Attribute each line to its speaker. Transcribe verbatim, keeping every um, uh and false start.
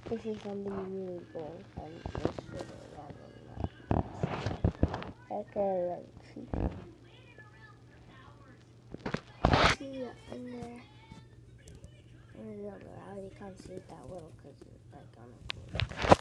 Speaker 1: This is something really cool and just for the random like see in there. I don't know how you can't see it that well because it's like on a